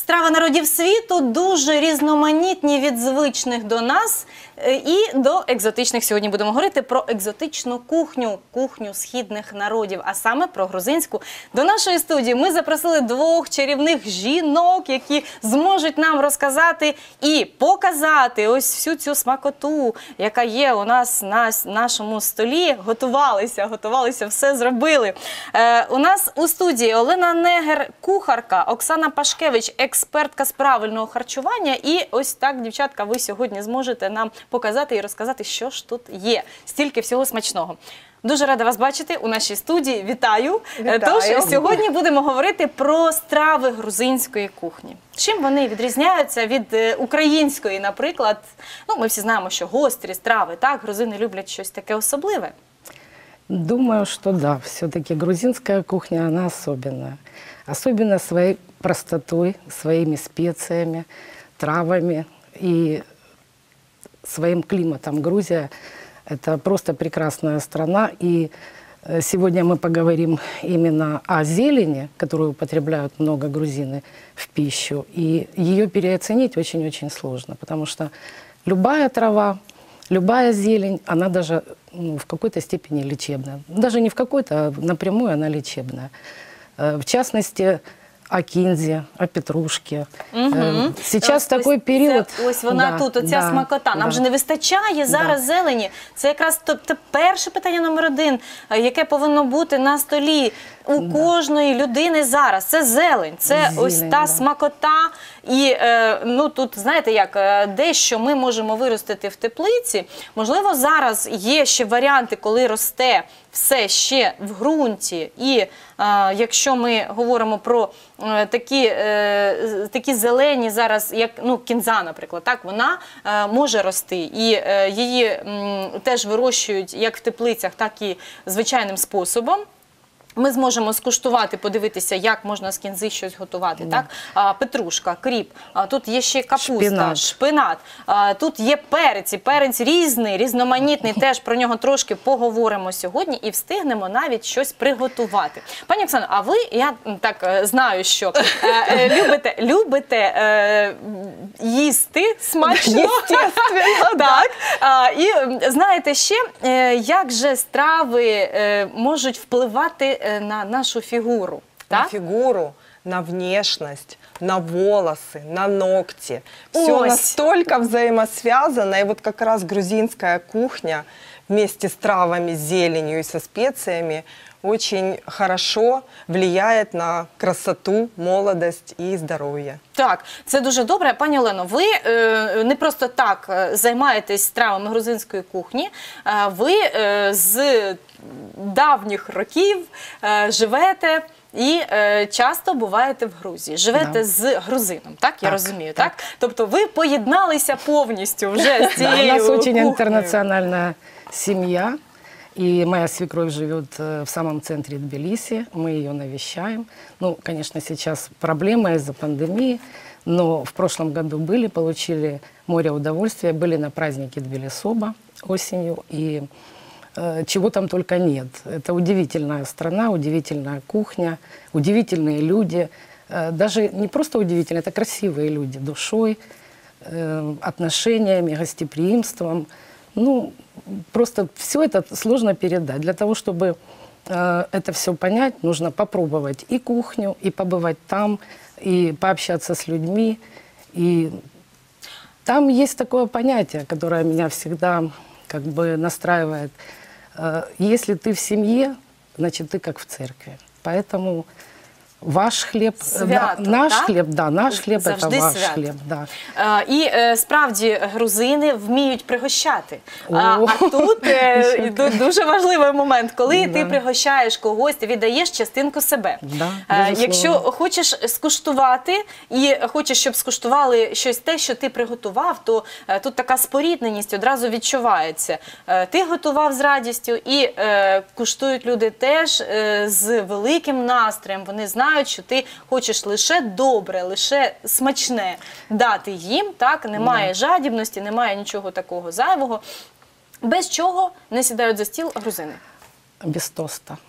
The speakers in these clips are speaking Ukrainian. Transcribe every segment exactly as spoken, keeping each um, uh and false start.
страви народів світу дуже різноманітні від звичних до нас і до екзотичних. Сьогодні будемо говорити про екзотичну кухню, кухню східних народів, а саме про грузинську. До нашої студії ми запросили двох чарівних жінок, які зможуть нам розказати і показати ось всю цю смакоту, яка є у нас на нашому столі. Готувалися, готувалися, все зробили. Е, у нас у студії Олена Негер, кухарка, Оксана Пашкевич, експертка з правильного харчування. І ось так, дівчатка, ви сьогодні зможете нам показати і розказати, що ж тут є. Стільки всього смачного. Дуже рада вас бачити у нашій студії. Вітаю! Вітаю. Тож, сьогодні будемо говорити про страви грузинської кухні. Чим вони відрізняються від української, наприклад? Ну, ми всі знаємо, що гострі страви, так? Грузини люблять щось таке особливе. Думаю, что да, все-таки грузинская кухня, она особенная. Особенно своей простотой, своими специями, травами и своим климатом. Грузия – это просто прекрасная страна. И сегодня мы поговорим именно о зелени, которую употребляют много грузины в пищу. И ее переоценить очень-очень сложно, потому что любая трава, любая зелень, она даже ну, в какой-то степени лечебная. Даже не в какой-то, а напрямую она лечебная. В частности, о кинзе, о петрушке. Угу. Сейчас ось, такой ось період. Це, ось вона да, тут, оця да, смакота. Нам да. же не вистачає зараз да. зелені. Це якраз тобто, перше питання номер один, яке повинно бути на столі у да. кожної людини зараз. Це зелень, це зелень, ось та да. смакота. І е, ну, тут, знаєте, як, дещо ми можемо виростити в теплиці. Можливо, зараз є ще варіанти, коли росте все ще в ґрунті. І е, якщо ми говоримо про е, такі, е, такі зелені зараз, як ну, кінза, наприклад, так, вона е, може рости. І е, її м, теж вирощують як в теплицях, так і звичайним способом. Ми зможемо скуштувати, подивитися, як можна з кінзи щось готувати. Да. Так? А, петрушка, кріп, а, тут є ще капуста, шпинат, шпинат. А, тут є перець, і перець різний, різноманітний, теж про нього трошки поговоримо сьогодні і встигнемо навіть щось приготувати. Пані Оксано, а ви, я так знаю, що е, любите, любите е, їсти смачно. Естественно, так. А, і знаєте ще, е, як же страви е, можуть впливати на нашу фигуру. На так? фигуру, на внешность, на волосы, на ногти. Все Ось. настолько взаимосвязано. И вот как раз грузинская кухня вместе с травами, с зеленью и со специями очень хорошо влияет на красоту, молодость и здоров'я. Так, це дуже добре. Пані Олено, ви е, не просто так е, займаєтесь стравами грузинської кухні, е, ви е, з давніх років е, живете і е, часто буваєте в Грузії. Живете да. з грузином, так? Я так, розумію, так? так? Тобто ви поєдналися повністю вже з цією У нас очень кухнею. интернациональная семья. И моя свекровь живет в самом центре Тбилиси, мы ее навещаем. Ну, конечно, сейчас проблемы из-за пандемии, но в прошлом году были, получили море удовольствия, были на празднике Тбилисоба осенью, и э, чего там только нет. Это удивительная страна, удивительная кухня, удивительные люди. Э, даже не просто удивительные, это красивые люди, душой, э, отношениями, гостеприимством. Ну, просто все это сложно передать. Для того, чтобы э, это все понять, нужно попробовать и кухню, и побывать там, и пообщаться с людьми. И там есть такое понятие, которое меня всегда как бы настраивает. Э, если ты в семье, значит, ты как в церкви. Поэтому ваш хліб, свято, да, наш так? хліб, да, наш хліб – це ваш свято. хліб. Да. А, і е, справді грузини вміють пригощати. А, а тут е, дуже важливий момент, коли да. ти пригощаєш когось, ти віддаєш частинку себе. Да, а, якщо хочеш скуштувати і хочеш, щоб скуштували щось те, що ти приготував, то е, тут така спорідненість одразу відчувається. Е, ти готував з радістю і е, куштують люди теж е, з великим настроєм. Вони знають, що ти хочеш лише добре, лише смачне дати їм, так? Немає жадібності, немає нічого такого зайвого. Без чого не сідають за стіл грузини? Без тоста.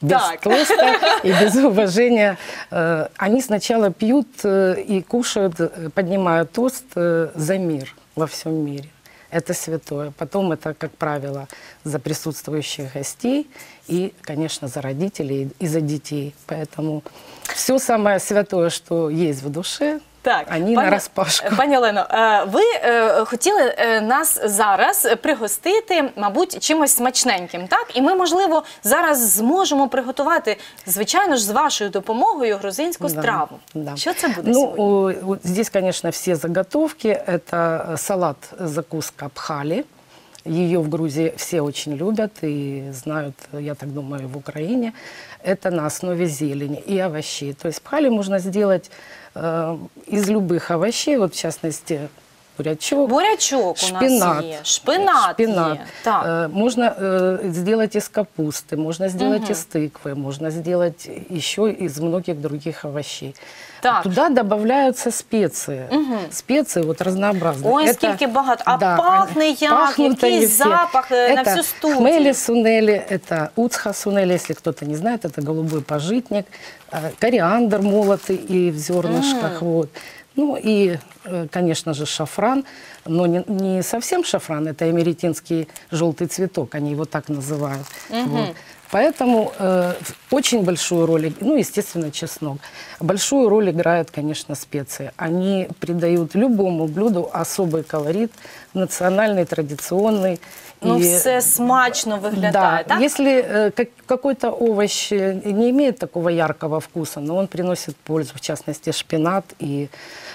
без Так. тоста и без уважения. Э, Они сначала пьют э, и кушают, э, поднимают тост э, за мир во всем мире. Это святое. Потом это, как правило, за присутствующих гостей и, конечно, за родителей и за детей. Поэтому все самое святое, что есть в душе, Так, они пані- нараспашку. Пані Олено, е, ви е, хотіли е, нас зараз пригостити, мабуть, чимось смачненьким, так? І ми, можливо, зараз зможемо приготувати, звичайно ж, з вашою допомогою грузинську Да, страву. да. Що це буде Ну, сьогодні? о, вот здесь, конечно, все заготовки. Это салат, закуска пхали. Ее в Грузии все очень любят и знают, я так думаю, в Украине. Это на основе зелени и овощей. То есть пхали можно сделать э, из любых овощей, вот в частности бурячок, Бурячок у шпинат, нас є, шпинат, шпинат. є. Так. Э, Можно э, сделать из капусты, можно сделать из тыквы, можно сделать еще из многих других овощей. Так. Туда добавляются специи. Специи вот разнообразные. Ой, Это- скільки багато. А да, пахне як? пахнут они Який все. запах е, на Это всю студію? хмели сунели, это уцха сунели, если кто-то не знает, это голубой пажитник, э, кориандр молотый и в зернышках. Вот. Ну и, э, конечно же, шафран, но не, не совсем шафран, это эмеретинский желтый цветок, они его так называют. Вот. Поэтому э, очень большую роль, ну, естественно, чеснок. Большую роль играют, конечно, специи. Они придают любому блюду особый колорит, национальный, традиционный. Ну, И- все смачно виглядає, да, так? если э, как- какой-то овощ э, не имеет такого яркого вкуса, но он приносит пользу, в частности, шпинат, и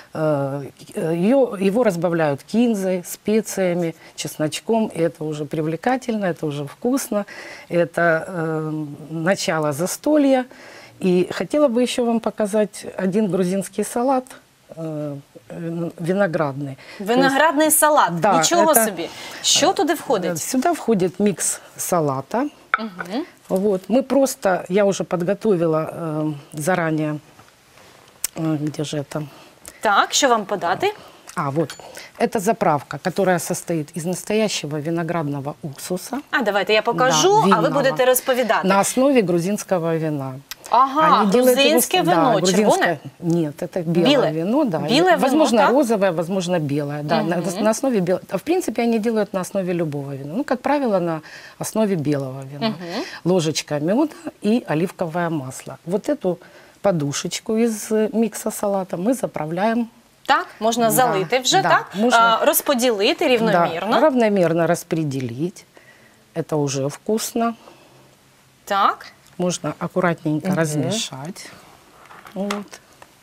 э, ее, его разбавляют кинзой, специями, чесночком, и это уже привлекательно, это уже вкусно, это э, начало застолья. И хотела бы еще вам показать один грузинский салат, э, э, виноградный. То есть- Виноградний салат. Да, Нічого це- собі. Що туди входить? Сюда входит микс салата. Вот. Мы просто, я уже подготовила э, заранее, э, где же это? Так, що вам подати? А, вот. Это заправка, которая состоит из настоящего виноградного уксуса. А, давайте я покажу, Да, а ви винного. будете розповідати. На основе грузинского вина. Ага, Они делают его- грузинське да, вино, грузинское- червоне? Нет, это белое, Белое? вино, да. Белое вино, возможно, так? розовое, возможно, белое. Да, на, на основе белого. А в принципе, они делают на основе любого вина. Ну, как правило, на основе белого вина. Ложечка меда и оливковое масло. Вот эту подушечку из э, микса салата мы заправляем. Так, можна Да, залити вже, да, так? можна. А, розподілити рівномірно. Да, равномерно распределить. Это уже вкусно. Так. Можно аккуратненько размешать. Вот.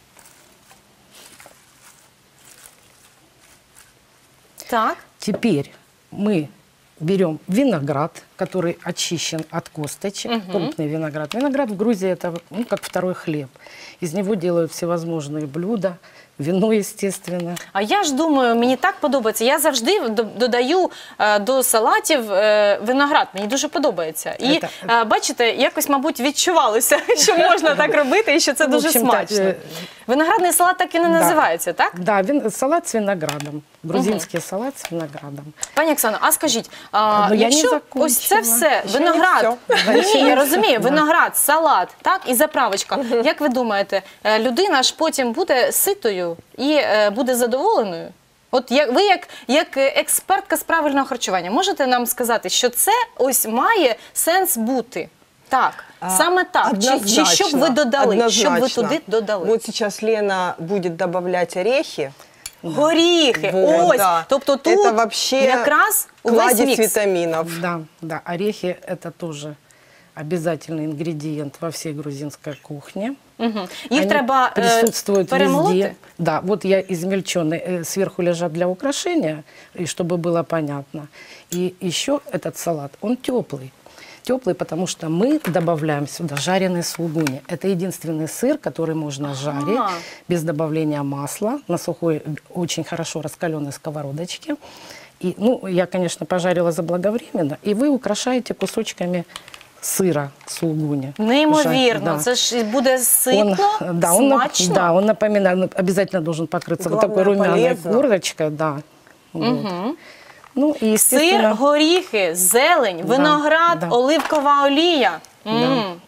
Так. Теперь мы берем виноград, который очищен от косточек, крупный виноград. Виноград в Грузии это ну, как второй хлеб. Из него делают всевозможные блюда, вино, естественно. А я ж думаю, мені так подобається. Я завжди до- додаю е, до салатів е, виноград. Мені дуже подобається. І Це- е, бачите, якось, мабуть, відчувалося, що можна так робити і що це В дуже общем-то, смачно. е, Виноградний салат так і не да. називається, так? Да, вин- салат с виноградом. Грузинский салат с виноградом. Пані Оксано, а скажіть, а, Ну, я не якщо закончила. ось це все, Ще не виноград, все. ні, Ще ні, не я все. розумію, Да. виноград, салат, так, і заправочка. Як ви думаєте, е, людина ж потім буде ситою і е, буде задоволеною? От як ви, як, як експертка з правильного харчування, можете нам сказати, що це ось має сенс бути? Так, саме так. Чи, чи що б ви додали? Що б ви однозначно. туди додали? Вот сейчас Лена будет добавлять орехи. Горіхи, Вот, ось. да. Тобто тут Это вообще якраз увесь кладезь мікс. витаминов. Да, да, орехи это тоже обязательный ингредиент во всей грузинской кухне. Угу. Їх Они треба е, присутствуют перемолоти? везде. Да, вот я измельченный, э, сверху лежат для украшения, и чтобы было понятно. И еще этот салат, он теплый. Теплый, потому что мы добавляем сюда жареный сулугуни. Это единственный сыр, который можно жарить без добавления масла на сухой, очень хорошо раскаленной сковородочке. И, ну, я, конечно, пожарила заблаговременно. И вы украшаете кусочками сыра сулугуни. Неймовірно, Жар- да. це ж буде ситно, Он, да, он, нап- смачно. да, он напоминает, он обязательно должен покрыться вот такой Главное, румяной полезно. корочкой, да. Вот. Ну, и, Сир, естественно, горіхи, зелень, виноград, да. оливкова олія. М.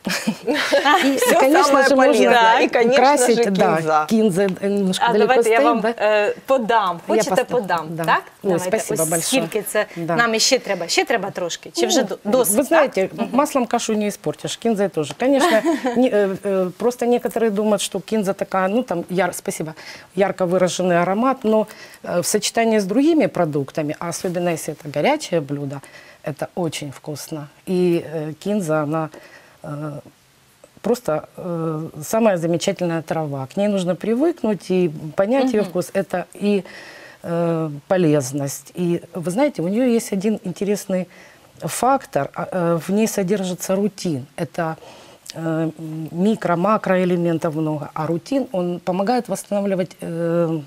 И, Всё конечно самое же, можно полезное. И, конечно украсить, же, да, кинза. кинза немножко А далеко давайте я стоит, вам да? е, подам. Я Хочете поставлю, подам, да. так? Ой, Давайте. спасибо Ось большое. скільки це Да. нам іще треба? Ще треба трошки? Чи вже Ну, до- досить? Вы знаете, маслом кашу не испортишь, кинзой тоже. Конечно, не- э, э, просто некоторые думают, что кинза такая, ну там, яр, спасибо, ярко выраженный аромат, но э, в сочетании с другими продуктами, а особенно если это горячее блюдо, это очень вкусно. И э, кинза, она э, просто э, самая замечательная трава. К ней нужно привыкнуть и понять ее вкус. Это и э, полезность. И вы знаете, у нее есть один интересный фактор. А, э, В ней содержится рутин. Это э, микро-макроэлементов много. А рутин, он помогает восстанавливать э,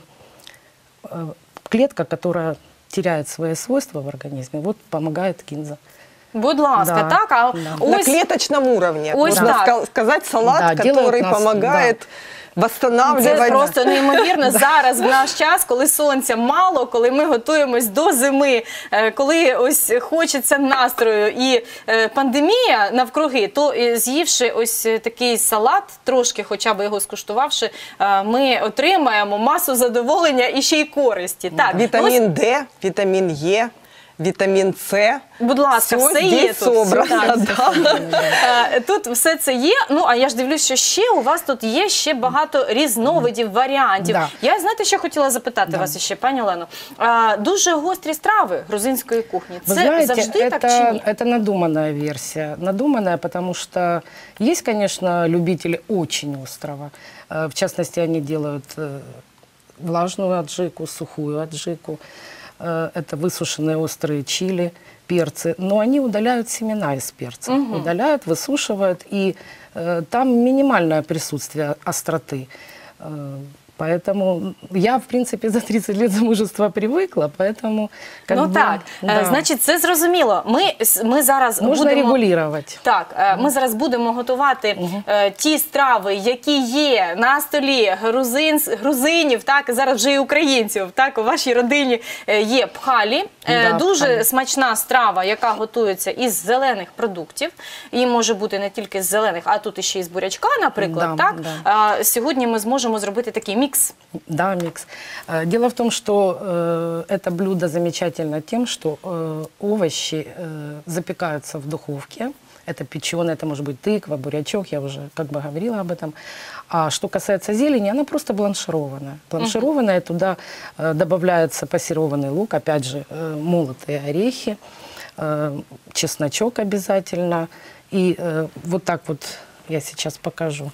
э, клетка, которая теряет свои свойства в организме. Вот помогает кинза. Будь ласка, Да, так? А да. На ось клеточном уровне. Ось Можно так. ска- сказать салат, Да, делают который нас- помогает це восстанавливать. просто неймовірно зараз, в наш час, коли сонця мало, коли ми готуємось до зими, е, коли ось хочеться настрою і е, пандемія навкруги, то е, з'ївши ось е, такий салат, трошки хоча б його скуштувавши, е, ми отримаємо масу задоволення і ще й користі. Так, ну, ось, Витамин Д, витамин Е, витамин С. будь ласка, Всё все є здесь тут. собрано, Так. да. Е, Тут все це є. Ну а я ж дивлюсь, що ще у вас тут є ще багато різновидів, варіантів. Да. Я знаєте, що хотіла запитати вас ще, пані Олено. Е, Дуже гострі страви грузинської кухні. Вы Це знаете, завжди это, так чи ні? это надуманная версия. Надуманная, потому что есть, конечно, любители очень острого. Э, В частности, они делают э, влажную аджику, сухую аджику. Э, Это высушенные острые чили, перцы. Но они удаляют семена из перца. Удаляют, высушивают. И э, там минимальное присутствие остроты. Э, Поэтому я, в принципе, за тридцать лет замужества привыкла, поэтому... Как Ну бы, так, е, да. значить, це зрозуміло. Ми, с- ми зараз Можна будемо... регулювати. Так, е, ми зараз будемо готувати е, ті страви, які є на столі грузин, грузинів, так, зараз вже і українців, так, у вашій родині е, є пхалі. Е, Да, дуже пхалі. смачна страва, яка готується із зелених продуктів. І може бути не тільки з зелених, а тут іще із бурячка, наприклад, Да, так. да. А, сьогодні ми зможемо зробити такий мікс. Да, микс. Э, Дело в том, что э, это блюдо замечательно тем, что э, овощи э, запекаются в духовке. Это печеное, это может быть тыква, бурячок, я уже как бы говорила об этом. А что касается зелени, она просто бланшированная. Бланшированная, туда э, добавляется пассерованный лук, опять же, э, молотые орехи, э, чесночок обязательно. И э, вот так вот я сейчас покажу.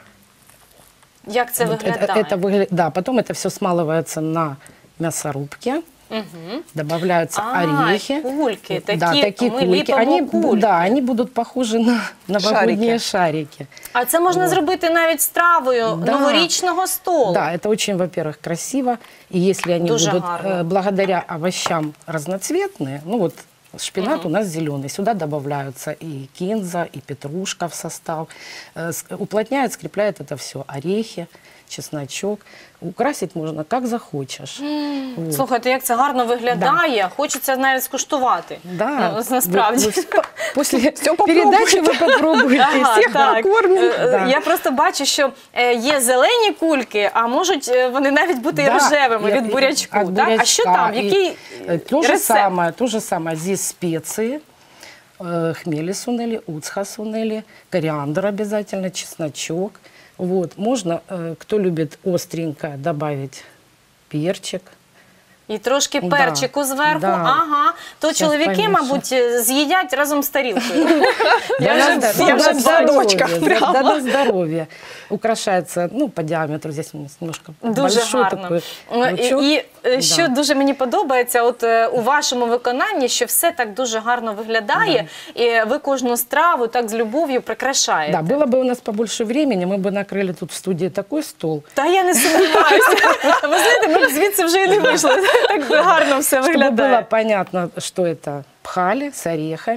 Як це Вот виглядає? это, это выгля- Да, потом это все смалывается на мясорубке, добавляются А, орехи. кульки, Да, такие, такие мы кульки. лепим Они, кульки. да, они будут похожи на новогодние Шарики. шарики. А це можна зробити навіть стравою Да. новорічного столу. Да, это очень, во-первых, красиво. И если они Дуже будут гарно. э, благодаря овощам разноцветные, ну вот шпинат у нас зеленый, сюда добавляются и кинза, и петрушка в состав. Э, с- Уплотняет, скрепляет это все орехи, чесночок. Украсить можно как захочешь. Вот. Слухайте, як це гарно виглядає. Хочеться навіть скуштувати. Да, Ну, насправді. Вы- вы после Всё передачи вы попробуете. Ага, Всех так. накормим. Е, е, Да. Я просто бачу, що е, є зелені кульки, а можуть е, вони навіть бути і Да, рожевими и- від и- бурячку. от Так? А що бурячка, там? и, Який э, то же рецепт? самое, то же самое. Здесь специи, э, хмели сунели, уцха сунели, кориандр обязательно, чесночок. Вот. Можно, э, кто любит остренько, добавить перчик. І трошки Да, перчику зверху. да. Ага. То Щас чоловіки, помішу. мабуть, е, з'їдять разом з тарілкою. Я Да, вже- да, я вже да, бачу. садочках здоровья, прямо. да, да, здоровья. Украшается, ну, по диаметру, здесь у нас немножко Дуже большой гарно. такой Е, лучок. І е, Да. що дуже мені подобається, от е, у вашому виконанні, що все так дуже гарно виглядає, і ви кожну страву так з любов'ю прикрашаєте. Да, было бы у нас побольше времени, мы бы накрыли тут в студии такой стол, Та я не сумніваюся. Ви знаєте, ми б звідси вже і не вийшли. Так гарно все чтобы было виглядає. понятно, что это пхали с орехами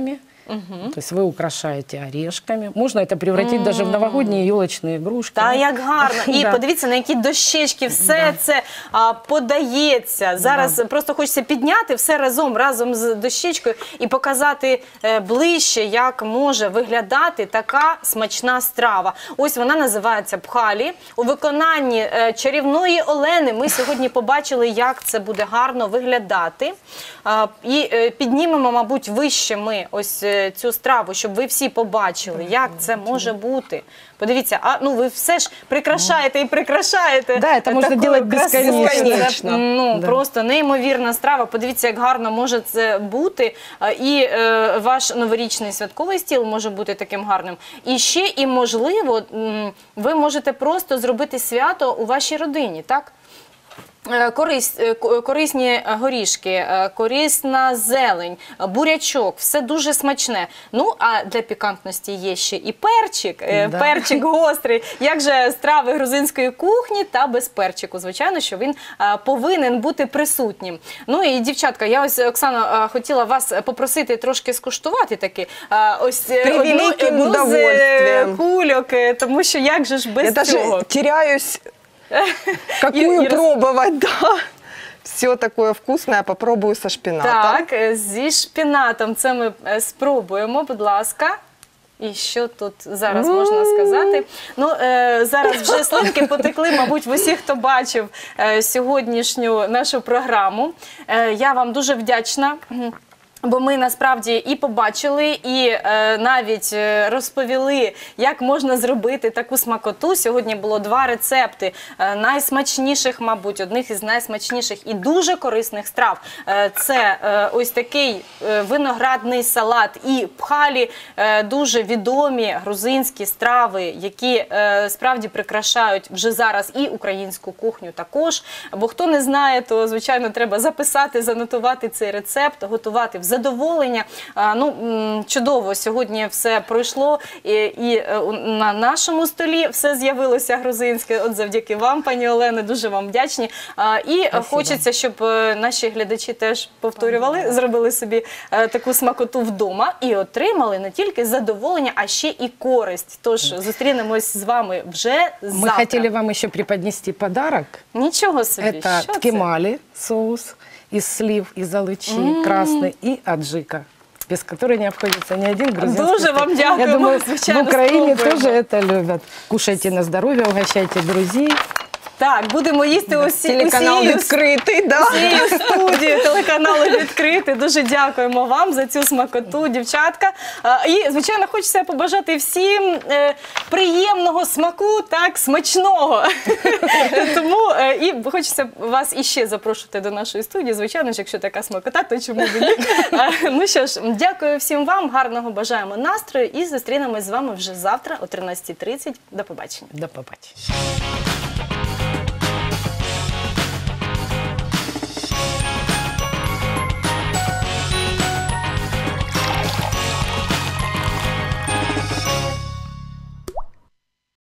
То есть вы украшаете орешками. Можно это превратить даже в новогодние елочные игрушки. Та як гарно. І Да. подивіться, на які дощечки все це а, подається. Зараз просто хочеться підняти все разом, разом з дощечкою і показати е, ближче, як може виглядати така смачна страва. Ось вона називається пхалі. У виконанні е, чарівної Олени ми сьогодні побачили, як це буде гарно виглядати. А, і е, піднімемо, мабуть, вище ми ось е, цю страву, щоб ви всі побачили, як це може бути. Подивіться, а ну ви все ж прикрашаєте і прикрашаєте. Да, це можна такою робити красивою. безконечно. Це, ну, Да. просто неймовірна страва. Подивіться, як гарно може це бути. А, І е, ваш новорічний святковий стіл може бути таким гарним. І ще, і можливо, м, ви можете просто зробити свято у вашій родині, так? Е, Корис, е, ко- корисні горішки, е, корисна зелень, е, бурячок, все дуже смачне. Ну, а для пікантності є ще і перчик, е, Да. перчик гострий. Як же страви грузинської кухні та без перчику? Звичайно, що він е, повинен бути присутнім. Ну і, дівчатка, я ось, Оксана, е, хотіла вас попросити трошки скуштувати таки е, ось е, Превеликим одну, одну з е, удовольствием. кульок, е, тому що як же ж без Я даже цього? теряюсь, какую И- и рас- пробовать, да. Все такое вкусное, попробую со шпинатом. Так, е, зі шпінатом це ми е, спробуємо, будь ласка. І що тут зараз можна сказати? Ну, е, зараз вже слинки потекли, мабуть, в усіх, хто бачив е, сьогоднішню нашу програму. Е, я вам дуже вдячна. Бо ми насправді і побачили, і е, навіть е, розповіли, як можна зробити таку смакоту. Сьогодні було два рецепти е, найсмачніших, мабуть, одних із найсмачніших і дуже корисних страв. Е, це е, ось такий е, виноградний салат і пхалі, е, дуже відомі грузинські страви, які е, справді прикрашають вже зараз і українську кухню також. Бо хто не знає, то, звичайно, треба записати, занотувати цей рецепт, готувати в задоволення. А, ну, м, чудово, сьогодні все пройшло, і, і е, у- на нашому столі все з'явилося грузинське. От завдяки вам, пані Олено, дуже вам вдячні. А, і е, Спасибо. хочеться, щоб е, наші глядачі теж повторювали, зробили собі е, таку смакоту вдома і отримали не тільки задоволення, а ще і користь. Тож зустрінемось з вами вже завтра. Мы хотели вам еще преподнести подарок. Нічого собі. Это Що це? ткемали, соус из слив, из алычи, красный и аджика, без которой не обходится ни один грузинский Дуже стол. вам дякуємо. Я думаю, Звичайно, в Украине спробуємо. тоже это любят. Кушайте на здоровье, угощайте друзей. Так, будемо їсти усі, Телеканал усією, открытый, да. усією студією телеканалу відкрити. Дуже дякуємо вам за цю смакоту, дівчатка. А, І, звичайно, хочеться побажати всім е, приємного смаку, так, смачного. Тому е, і хочеться вас іще запрошувати до нашої студії. Звичайно ж, якщо така смакота, то чому б і ні. А, Ну що ж, дякую всім вам, гарного бажаємо настрою і зустрінемось з вами вже завтра о тринадцятій тридцять. До побачення. До побачення.